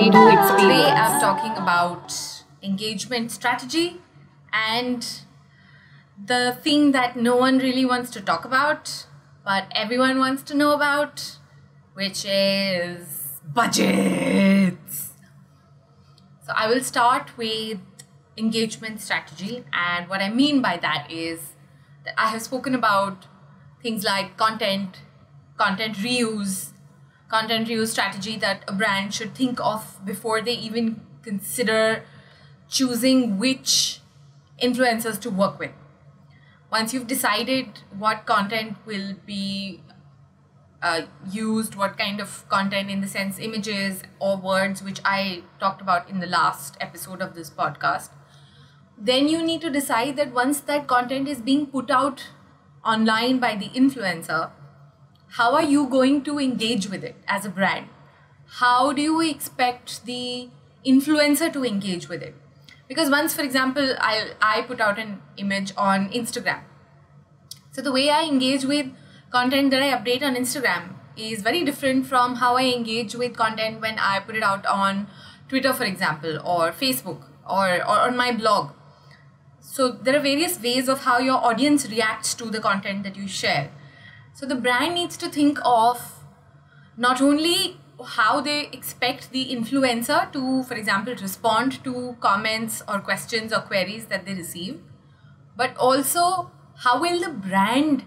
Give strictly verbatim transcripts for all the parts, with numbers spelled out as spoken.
Redhu experience. Today I'm talking about engagement strategy and the thing that no one really wants to talk about, but everyone wants to know about, which is budgets. So I will start with engagement strategy, and what I mean by that is that I have spoken about things like content, content reuse, content reuse strategy that a brand should think of before they even consider choosing which influencers to work with. Once you've decided what content will be uh, used, what kind of content, in the sense images or words, which I talked about in the last episode of this podcast, then you need to decide that once that content is being put out online by the influencer, how are you going to engage with it as a brand? How do you expect the influencer to engage with it? Because once, for example, I, I put out an image on Instagram. So the way I engage with content that I update on Instagram is very different from how I engage with content when I put it out on Twitter, for example, or Facebook, or, or on my blog. So there are various ways of how your audience reacts to the content that you share. So the brand needs to think of not only how they expect the influencer to, for example, respond to comments or questions or queries that they receive, but also how will the brand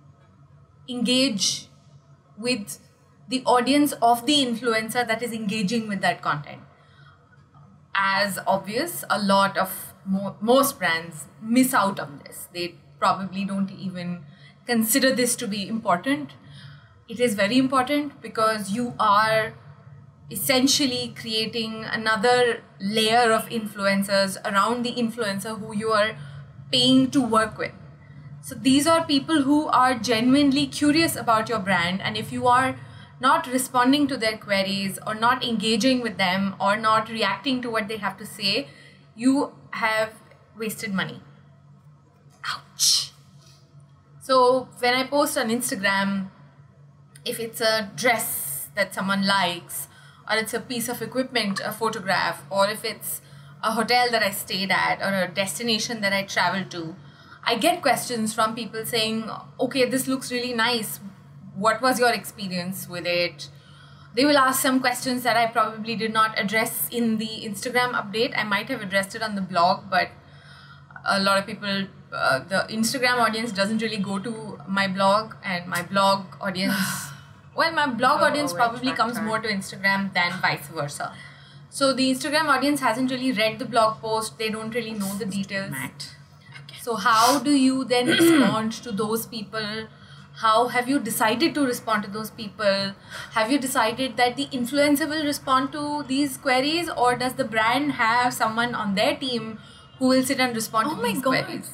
engage with the audience of the influencer that is engaging with that content. As obvious, a lot of mo most brands miss out on this. They probably don't even consider this to be important. It is very important because you are essentially creating another layer of influencers around the influencer who you are paying to work with. So these are people who are genuinely curious about your brand, and if you are not responding to their queries or not engaging with them or not reacting to what they have to say, you have wasted money. Ouch! So when I post on Instagram, if it's a dress that someone likes, or it's a piece of equipment, a photograph, or if it's a hotel that I stayed at or a destination that I traveled to, I get questions from people saying, okay, this looks really nice. What was your experience with it? They will ask some questions that I probably did not address in the Instagram update. I might have addressed it on the blog, but a lot of people, uh, the Instagram audience doesn't really go to my blog, and my blog audience, well, my blog oh, audience probably right, comes right. more to Instagram than vice versa. So the Instagram audience hasn't really read the blog post. They don't really know the details. Okay. So how do you then respond to those people? How have you decided to respond to those people? Have you decided that the influencer will respond to these queries, or does the brand have someone on their team who will sit and respond oh to these God. queries?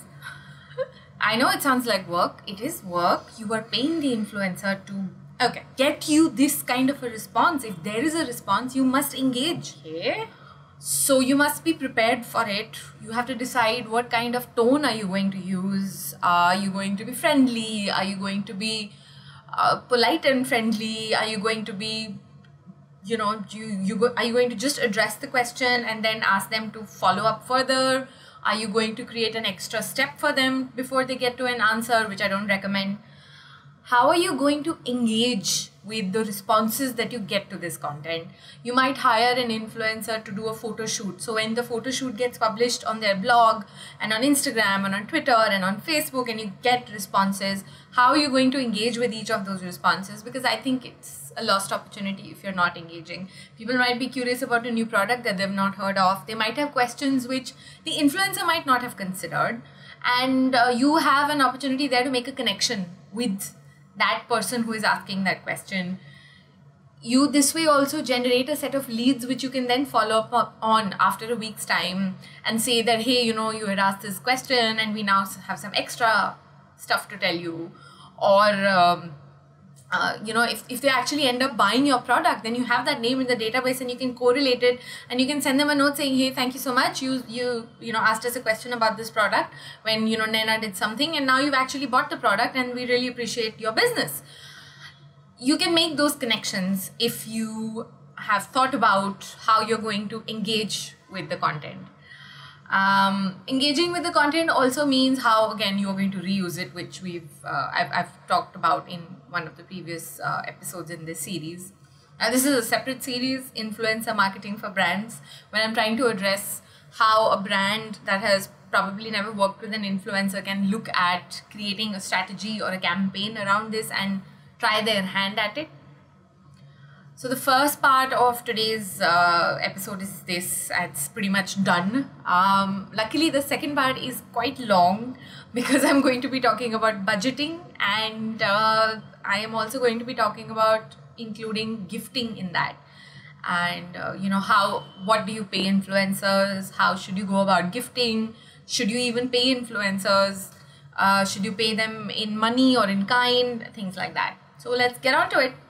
I know it sounds like work. It is work. You are paying the influencer to okay, get you this kind of a response. If there is a response, you must engage. Okay. So you must be prepared for it. You have to decide what kind of tone are you going to use. Are you going to be friendly? Are you going to be uh, polite and friendly? Are you going to be, you know, you, you go, are you going to just address the question and then ask them to follow up further? Are you going to create an extra step for them before they get to an answer, which I don't recommend? How are you going to engage with the responses that you get to this content? You might hire an influencer to do a photo shoot. So when the photo shoot gets published on their blog and on Instagram and on Twitter and on Facebook, and you get responses, how are you going to engage with each of those responses? Because I think it's a lost opportunity if you're not engaging. People might be curious about a new product that they've not heard of. They might have questions which the influencer might not have considered. And uh, you have an opportunity there to make a connection with that person who is asking that question. You this way also generate a set of leads which you can then follow up on after a week's time and say that, hey, you know, you had asked this question and we now have some extra stuff to tell you. Or, um, uh, you know, if, if they actually end up buying your product, then you have that name in the database and you can correlate it, and you can send them a note saying, hey, thank you so much. You, you, you know, asked us a question about this product when, you know, Naina did something, and now you've actually bought the product and we really appreciate your business. You can make those connections if you have thought about how you're going to engage with the content. Um, engaging with the content also means how, again, you're going to reuse it, which we've uh, I've, I've talked about in one of the previous uh, episodes in this series. Uh, this is a separate series, Influencer Marketing for Brands, when I'm trying to address how a brand that has probably never worked with an influencer can look at creating a strategy or a campaign around this and try their hand at it. So the first part of today's uh, episode is this. It's pretty much done. Um, luckily, the second part is quite long because I'm going to be talking about budgeting, and uh, I am also going to be talking about including gifting in that. And uh, you know, how, what do you pay influencers? How should you go about gifting? Should you even pay influencers? Uh, should you pay them in money or in kind? Things like that. So let's get on to it.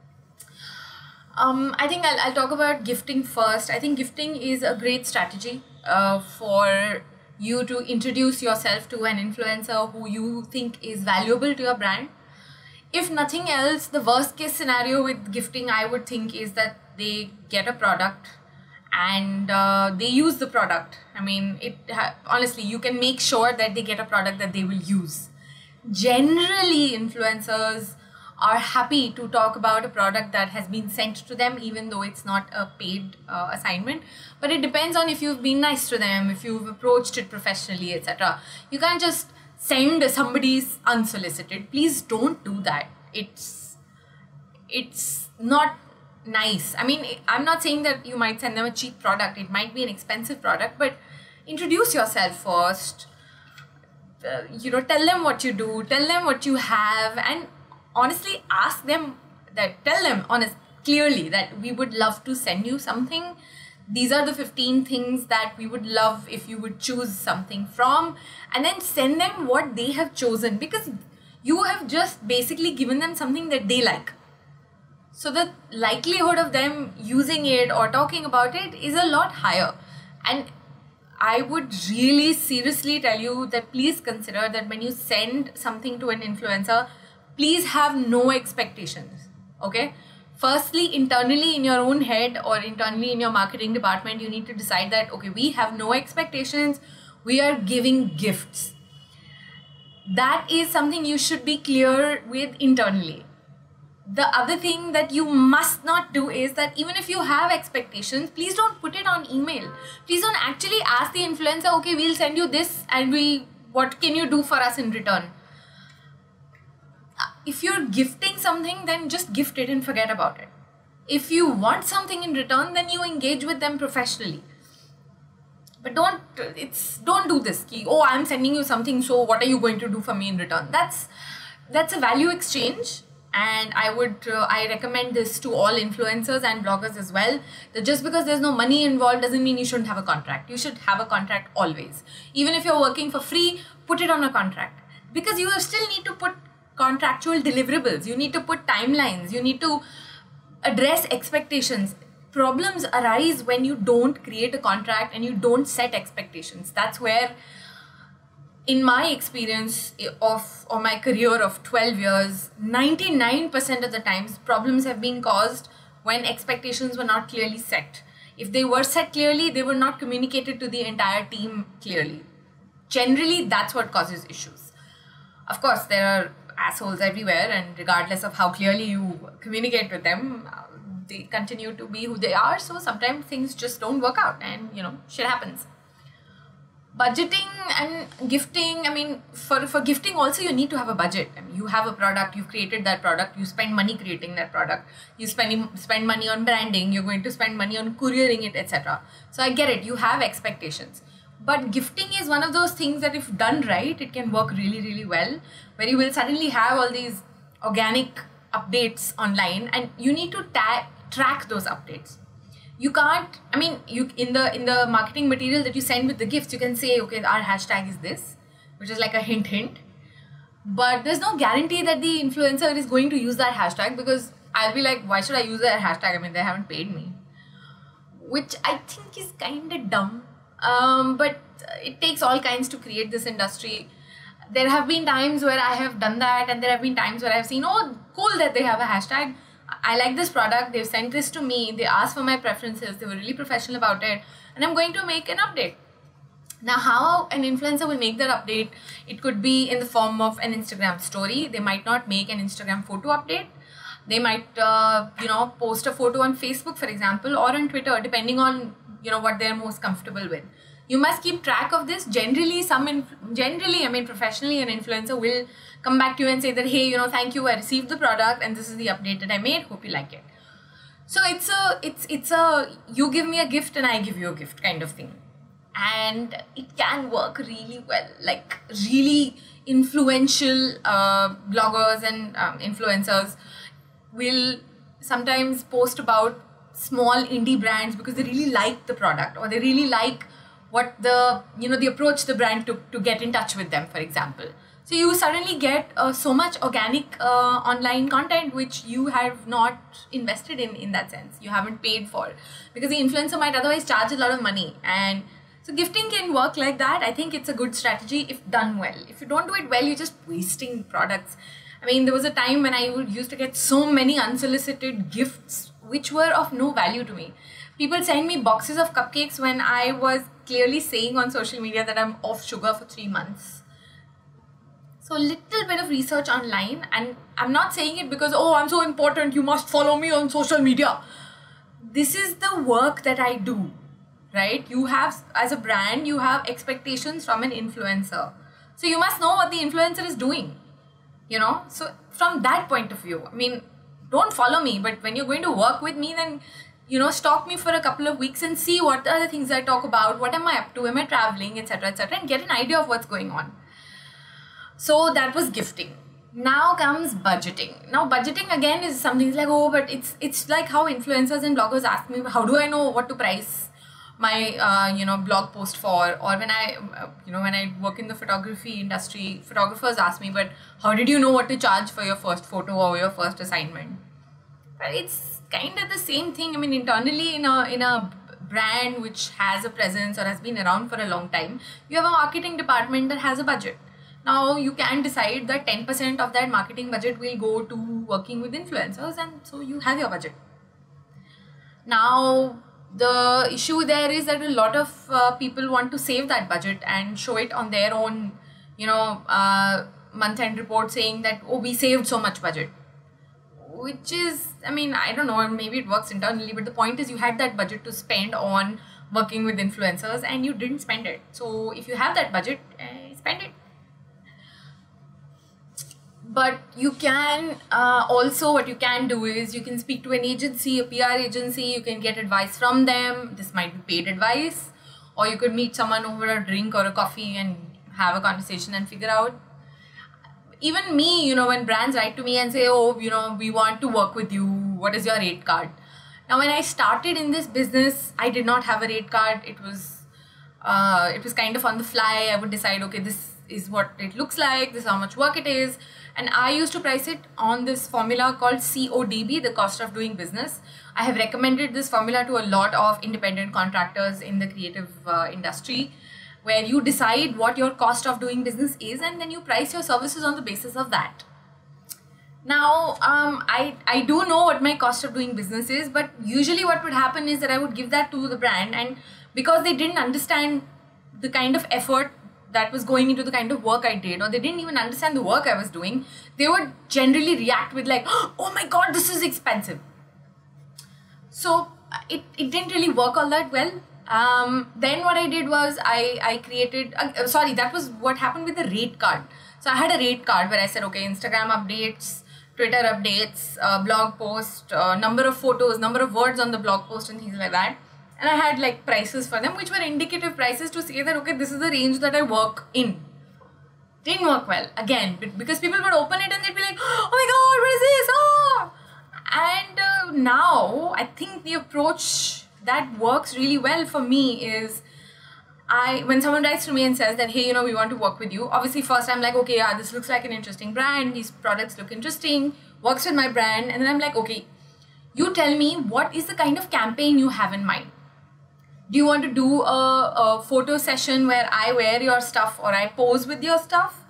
Um, I think I'll, I'll talk about gifting first. I think gifting is a great strategy uh, for you to introduce yourself to an influencer who you think is valuable to your brand. If nothing else, the worst case scenario with gifting, I would think, is that they get a product and uh, they use the product. I mean, it honestly, you can make sure that they get a product that they will use. Generally, influencers are happy to talk about a product that has been sent to them, even though it's not a paid uh, assignment. But it depends on if you've been nice to them, if you've approached it professionally, et cetera. You can't just send somebody's unsolicited. Please don't do that. It's it's not nice. I mean, I'm not saying that you might send them a cheap product. It might be an expensive product, but introduce yourself first. Uh, you know, tell them what you do, tell them what you have, and honestly ask them that, tell them honest, clearly that we would love to send you something. These are the fifteen things that we would love if you would choose something from, and then send them what they have chosen, because you have just basically given them something that they like. So the likelihood of them using it or talking about it is a lot higher. And I would really seriously tell you that please consider that when you send something to an influencer, please have no expectations, okay? Firstly, internally in your own head or internally in your marketing department, you need to decide that, okay, we have no expectations, we are giving gifts. That is something you should be clear with internally. The other thing that you must not do is that even if you have expectations, please don't put it on email. Please don't actually ask the influencer, okay, we'll send you this and we, what can you do for us in return? If you're gifting something, then just gift it and forget about it. If you want something in return, then you engage with them professionally. But don't, it's, don't do this. Oh, I'm sending you something, so what are you going to do for me in return? That's, that's a value exchange. And I would, uh, I recommend this to all influencers and bloggers as well, that just because there's no money involved doesn't mean you shouldn't have a contract. You should have a contract always. Even if you're working for free, put it on a contract. Because you still need to put contractual deliverables, you need to put timelines, you need to address expectations. Problems arise when you don't create a contract and you don't set expectations. That's where, in my experience of or my career of twelve years, ninety-nine percent of the times problems have been caused when expectations were not clearly set. If they were set clearly, they were not communicated to the entire team clearly. Generally, that's what causes issues. Of course, there are assholes everywhere, and regardless of how clearly you communicate with them, uh, they continue to be who they are. So sometimes things just don't work out, and you know, shit happens. Budgeting and gifting, I mean, for, for gifting also you need to have a budget. I mean, you have a product, you've created that product, you spend money creating that product, you spend, spend money on branding, you're going to spend money on couriering it, et cetera. So I get it, you have expectations. But gifting is one of those things that if done right, it can work really, really well, where you will suddenly have all these organic updates online, and you need to ta- track those updates. You can't, I mean, you in the in the marketing material that you send with the gifts, you can say, okay, our hashtag is this, which is like a hint hint. But there's no guarantee that the influencer is going to use that hashtag, because I'll be like, why should I use that hashtag? I mean, they haven't paid me. Which I think is kind of dumb. Um, but it takes all kinds to create this industry. There have been times where I have done that, and there have been times where I've seen, oh, cool that they have a hashtag. I like this product, they've sent this to me, they asked for my preferences, they were really professional about it, and I'm going to make an update. Now, how an influencer will make that update, it could be in the form of an Instagram story. They might not make an Instagram photo update. They might, uh, you know, post a photo on Facebook, for example, or on Twitter, depending on, you know, what they're most comfortable with. You must keep track of this. Generally, some, generally, I mean, professionally, an influencer will come back to you and say that, hey, you know, thank you, I received the product and this is the update that I made. Hope you like it. So it's a, it's, it's a, you give me a gift and I give you a gift kind of thing. And it can work really well. Like really influential uh, bloggers and um, influencers will sometimes post about small indie brands because they really like the product, or they really like what the, you know, the approach the brand took to get in touch with them, for example. So you suddenly get uh, so much organic uh, online content which you have not invested in in that sense. You haven't paid for, because the influencer might otherwise charge a lot of money. And so gifting can work like that. I think it's a good strategy if done well. If you don't do it well, you're just wasting products. I mean, there was a time when I would used to get so many unsolicited gifts which were of no value to me. People send me boxes of cupcakes when I was clearly saying on social media that I'm off sugar for three months. So a little bit of research online, and I'm not saying it because, oh, I'm so important, you must follow me on social media. This is the work that I do. Right? You have, as a brand, you have expectations from an influencer. So you must know what the influencer is doing, you know? So from that point of view, I mean, don't follow me, but when you're going to work with me, then, you know, stalk me for a couple of weeks and see what are the things I talk about, what am I up to, am I traveling, et cetera, et cetera, and get an idea of what's going on. So that was gifting. Now comes budgeting. Now budgeting again is something like, oh, but it's, it's like how influencers and bloggers ask me, how do I know what to price my uh, you know, blog post for? Or when I uh, you know when I work in the photography industry, photographers ask me, but how did you know what to charge for your first photo or your first assignment? But it's kind of the same thing. I mean, internally in a in a brand which has a presence or has been around for a long time, you have a marketing department that has a budget. Now you can decide that ten percent of that marketing budget will go to working with influencers, and so you have your budget. Now the issue there is that a lot of uh, people want to save that budget and show it on their own, you know, uh, month-end report saying that, oh, we saved so much budget. Which is, I mean, I don't know, maybe it works internally, but the point is you had that budget to spend on working with influencers and you didn't spend it. So if you have that budget, eh, spend it. But you can uh, also, what you can do is you can speak to an agency, a P R agency, you can get advice from them. This might be paid advice, or you could meet someone over a drink or a coffee and have a conversation and figure out. Even me, you know, when brands write to me and say, oh, you know, we want to work with you, what is your rate card? Now, when I started in this business, I did not have a rate card. It was, uh, it was kind of on the fly. I would decide, okay, this is what it looks like, this is how much work it is. And I used to price it on this formula called C O D B, the cost of doing business. I have recommended this formula to a lot of independent contractors in the creative uh, industry, where you decide what your cost of doing business is and then you price your services on the basis of that. Now, um, I, I do know what my cost of doing business is, but usually what would happen is that I would give that to the brand, and because they didn't understand the kind of effort that was going into the kind of work I did, or they didn't even understand the work I was doing, they would generally react with like, oh my God, this is expensive. So it, it didn't really work all that well. Um, then what I did was I, I created, uh, sorry, that was what happened with the rate card. So I had a rate card where I said, okay, Instagram updates, Twitter updates, uh, blog post, uh, number of photos, number of words on the blog post and things like that. And I had like prices for them, which were indicative prices to say that, okay, this is the range that I work in. Didn't work well, again, because people would open it and they'd be like, oh my God, what is this? Oh! And uh, now I think the approach that works really well for me is, I when someone writes to me and says that, hey, you know, we want to work with you. Obviously, first I'm like, okay, yeah, this looks like an interesting brand. These products look interesting, works with my brand. And then I'm like, okay, you tell me what is the kind of campaign you have in mind. Do you want to do a, a photo session where I wear your stuff or I pose with your stuff?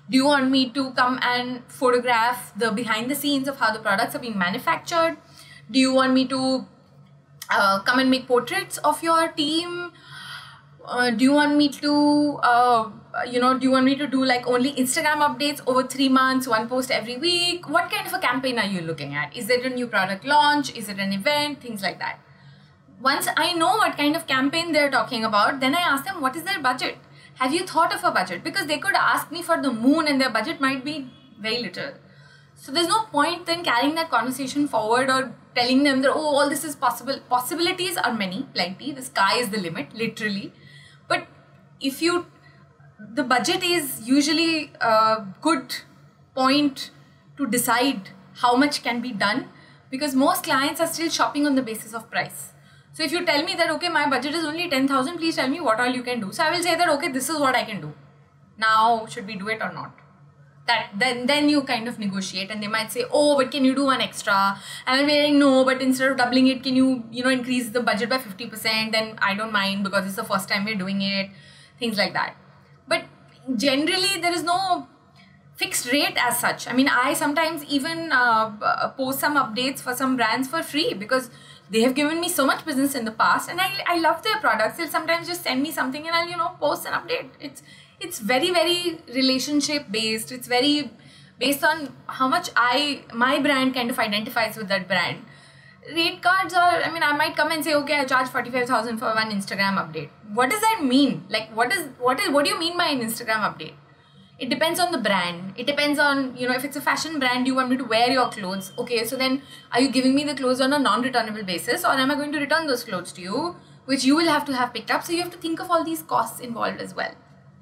Do you want me to come and photograph the behind the scenes of how the products are being manufactured? Do you want me to uh, come and make portraits of your team? Uh, do you want me to, uh, you know, do you want me to do like only Instagram updates over three months, one post every week? What kind of a campaign are you looking at? Is it a new product launch? Is it an event? Things like that. Once I know what kind of campaign they're talking about, then I ask them, what is their budget? Have you thought of a budget? Because they could ask me for the moon and their budget might be very little. So there's no point in carrying that conversation forward or telling them that, oh, all this is possible. Possibilities are many, plenty. The sky is the limit, literally. But if you, the budget is usually a good point to decide how much can be done, because most clients are still shopping on the basis of price. So if you tell me that, okay, my budget is only ten thousand, please tell me what all you can do. So I will say that, okay, this is what I can do. Now, should we do it or not? That then, then you kind of negotiate, and they might say, oh, but can you do one extra? And I'll be like, no, but instead of doubling it, can you, you know, increase the budget by fifty percent? Then I don't mind because it's the first time we're doing it, things like that. But generally, there is no fixed rate as such. I mean, I sometimes even uh, post some updates for some brands for free because they have given me so much business in the past, and I, I love their products. They'll sometimes just send me something and I'll, you know, post an update. It's It's very, very relationship based. It's very based on how much I, my brand kind of identifies with that brand. Rate cards are, I mean, I might come and say, okay, I charge forty-five thousand for one Instagram update. What does that mean? Like, what is, what is, what do you mean by an Instagram update? It depends on the brand. It depends on, you know, if it's a fashion brand, you want me to wear your clothes. Okay, so then are you giving me the clothes on a non-returnable basis, or am I going to return those clothes to you, which you will have to have picked up? So you have to think of all these costs involved as well.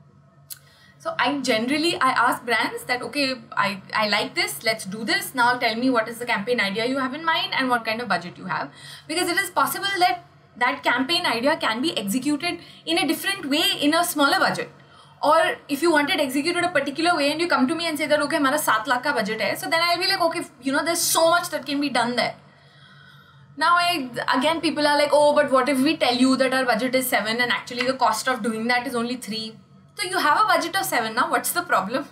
So I generally, I ask brands that, okay, I, I like this, let's do this. Now tell me what is the campaign idea you have in mind and what kind of budget you have. Because it is possible that that campaign idea can be executed in a different way in a smaller budget. Or if you want it executed a particular way and you come to me and say that, okay, mara seven lakh ka budget hai. So then I'll be like, okay, you know, there's so much that can be done there. Now, I again, people are like, oh, but what if we tell you that our budget is seven and actually the cost of doing that is only three? So you have a budget of seven now, what's the problem?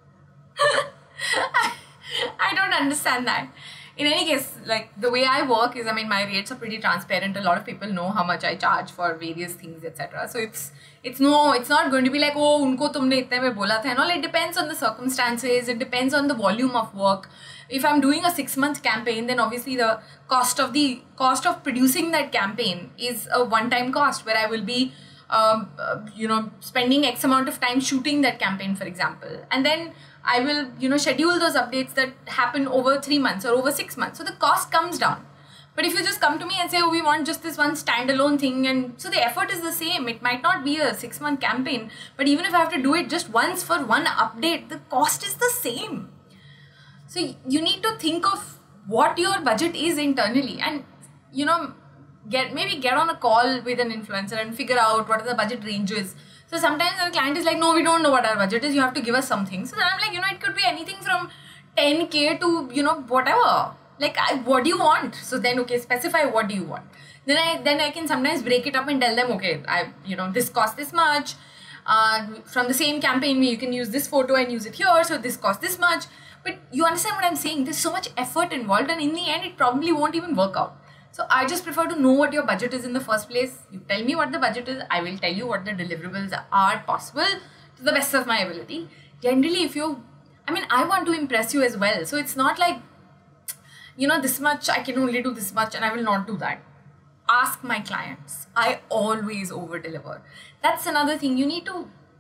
I don't understand that. In any case, like the way I work is, I mean, my rates are pretty transparent. A lot of people know how much I charge for various things, et cetera. So it's it's no, it's not going to be like, oh, unko tumne itne mein bola tha and all. It depends on the circumstances. It depends on the volume of work. If I'm doing a six-month campaign, then obviously the cost of the cost of producing that campaign is a one-time cost where I will be Um, uh, you know, spending X amount of time shooting that campaign, for example. And then I will, you know, schedule those updates that happen over three months or over six months. So the cost comes down. But if you just come to me and say, oh, we want just this one standalone thing, and so the effort is the same. It might not be a six-month campaign, but even if I have to do it just once for one update, the cost is the same. So you need to think of what your budget is internally and, you know, Get maybe get on a call with an influencer and figure out what are the budget ranges. So sometimes the client is like, no, we don't know what our budget is. You have to give us something. So then I'm like, you know, it could be anything from ten K to, you know, whatever. Like, I, what do you want? So then, okay, specify what do you want. Then I then I can sometimes break it up and tell them, okay, I you know, this costs this much. Uh, from the same campaign, you can use this photo and use it here. So this costs this much. But you understand what I'm saying? There's so much effort involved, and in the end, it probably won't even work out. So I just prefer to know what your budget is in the first place. You tell me what the budget is. I will tell you what the deliverables are possible to the best of my ability. Generally, if you, I mean, I want to impress you as well. So it's not like, you know, this much, I can only do this much and I will not do that. Ask my clients. I always over deliver. That's another thing. You need to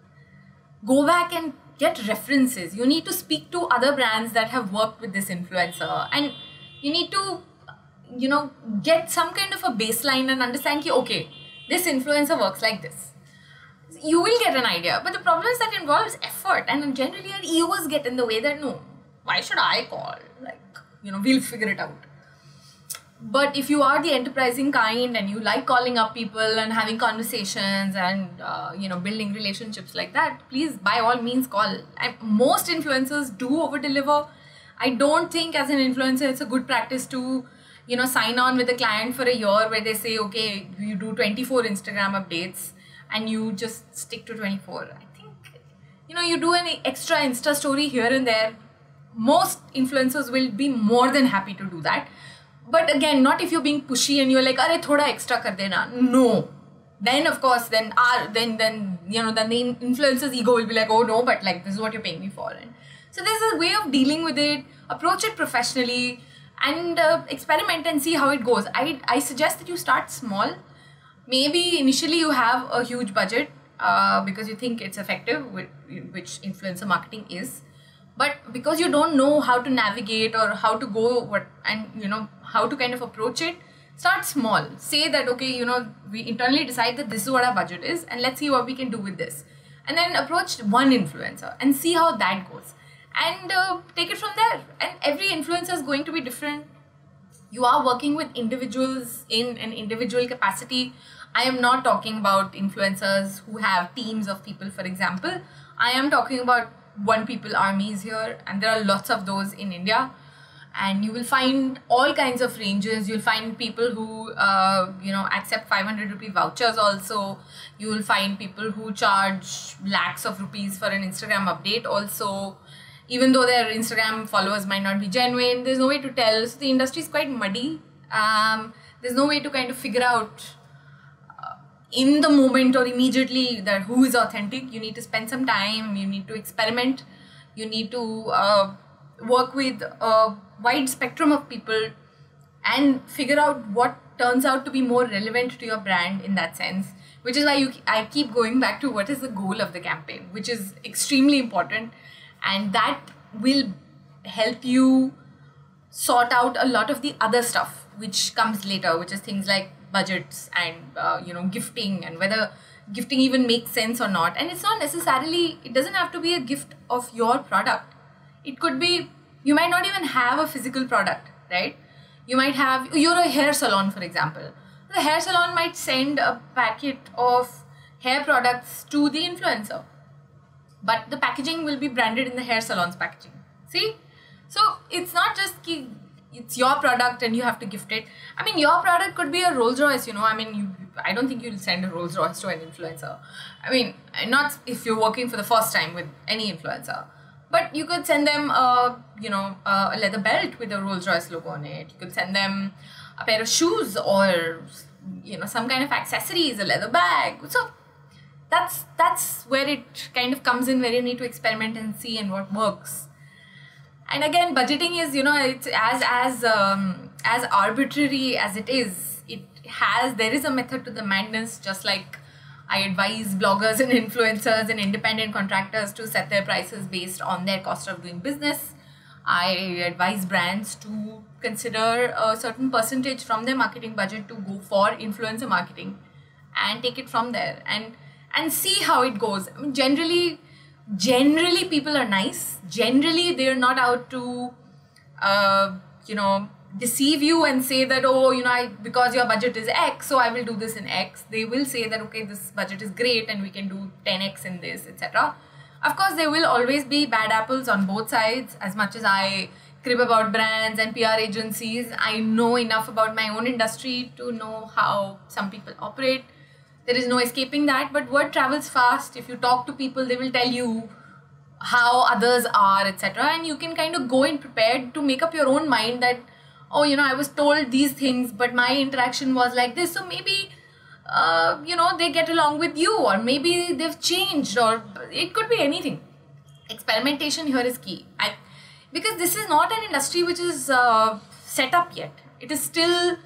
go back and get references. You need to speak to other brands that have worked with this influencer, and you need to, you know, get some kind of a baseline and understand ki, okay, this influencer works like this. You will get an idea, but the problem is that involves effort, and generally our egos get in the way that, no, why should I call? Like, you know, we'll figure it out. But if you are the enterprising kind and you like calling up people and having conversations and, uh, you know, building relationships like that, please, by all means, call. And most influencers do over deliver. I don't think as an influencer, it's a good practice to, you know, sign on with a client for a year where they say, okay, you do twenty-four Instagram updates and you just stick to twenty-four. I think you know, you do an extra Insta story here and there. Most influencers will be more than happy to do that. But again, not if you're being pushy and you're like, "Arey, thoda extra kar dena." No. Then of course, then our then then you know, then the influencer's ego will be like, "Oh no, but like this is what you're paying me for." And so there's a way of dealing with it. Approach it professionally and uh, experiment and see how it goes. I I suggest that you start small. Maybe initially you have a huge budget uh, because you think it's effective, which influencer marketing is. But because you don't know how to navigate or how to go what and you know how to kind of approach it, start small. Say that, okay, you know, we internally decide that this is what our budget is and let's see what we can do with this. And then approach one influencer and see how that goes. And uh, take it from there. And every influencer is going to be different. You are working with individuals in an individual capacity. I am not talking about influencers who have teams of people, for example. I am talking about one people armies here, and there are lots of those in India. And you will find all kinds of ranges. You'll find people who, uh, you know, accept five hundred rupee vouchers also. You will find people who charge lakhs of rupees for an Instagram update also. Even though their Instagram followers might not be genuine, there's no way to tell. So the industry is quite muddy. Um, there's no way to kind of figure out uh, in the moment or immediately that who is authentic. You need to spend some time. You need to experiment. You need to uh, work with a wide spectrum of people and figure out what turns out to be more relevant to your brand in that sense. Which is why you, I keep going back to what is the goal of the campaign, which is extremely important. And that will help you sort out a lot of the other stuff which comes later, which is things like budgets and, uh, you know, gifting and whether gifting even makes sense or not. And it's not necessarily, it doesn't have to be a gift of your product. It could be, you might not even have a physical product, right? You might have, you're a hair salon, for example. The hair salon might send a packet of hair products to the influencer. But the packaging will be branded in the hair salon's packaging. See? So it's not just ki, it's your product and you have to gift it. I mean, your product could be a Rolls Royce, you know. I mean, you, I don't think you'll send a Rolls Royce to an influencer. I mean, not if you're working for the first time with any influencer. But you could send them a, you know, a leather belt with a Rolls Royce logo on it. You could send them a pair of shoes or, you know, some kind of accessories, a leather bag. So That's that's where it kind of comes in, where you need to experiment and see and what works. And again, budgeting is, you know, it's as as um, as arbitrary as it is. It has there is a method to the madness. Just like I advise bloggers and influencers and independent contractors to set their prices based on their cost of doing business. I advise brands to consider a certain percentage from their marketing budget to go for influencer marketing, and take it from there. And And see how it goes. I mean, generally, generally people are nice. Generally, they're not out to, uh, you know, deceive you and say that, oh, you know, I, because your budget is X, so I will do this in X. They will say that, okay, this budget is great and we can do ten X in this, et cetera. Of course, there will always be bad apples on both sides. As much as I crib about brands and P R agencies, I know enough about my own industry to know how some people operate. There is no escaping that, but word travels fast. If you talk to people, they will tell you how others are, et cetera. And you can kind of go in prepared to make up your own mind that, oh, you know, I was told these things, but my interaction was like this. So maybe, uh, you know, they get along with you, or maybe they've changed, or it could be anything. Experimentation here is key. I, because this is not an industry which is uh, set up yet. It is still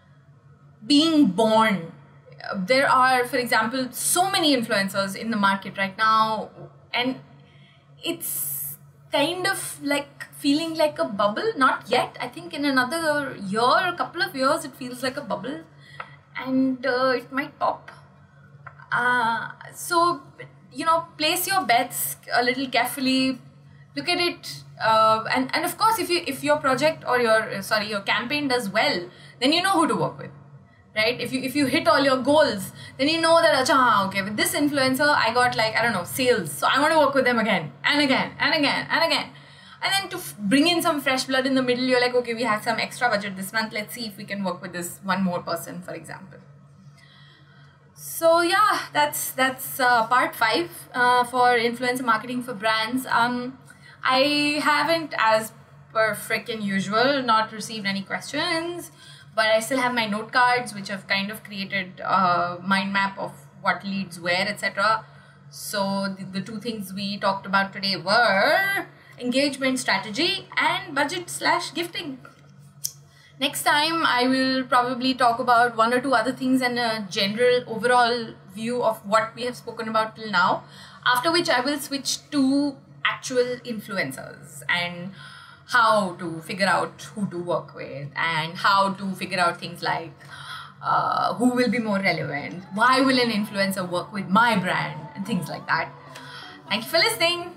being born. There are, for example, so many influencers in the market right now, and it's kind of like feeling like a bubble. Not yet. I think in another year, a couple of years, it feels like a bubble, and uh, it might pop. Uh, so, you know, place your bets a little carefully. Look at it, uh, and and of course, if you if your project or your sorry your campaign does well, then you know who to work with. Right? If you if you hit all your goals, then you know that, Acha, okay, with this influencer, I got like, I don't know, sales. So I want to work with them again and again and again and again. And then to bring in some fresh blood in the middle, you're like, okay, we have some extra budget this month. Let's see if we can work with this one more person, for example. So yeah, that's that's uh, part five uh, for influencer marketing for brands. Um, I haven't, as per frickin' usual, not received any questions, but I still have my note cards, which have kind of created a mind map of what leads where, et cetera. So the, the two things we talked about today were engagement strategy and budget slash gifting. Next time, I will probably talk about one or two other things and a general overall view of what we have spoken about till now. After which, I will switch to actual influencers and how to figure out who to work with and how to figure out things like uh, who will be more relevant, why will an influencer work with my brand, and things like that. Thank you for listening.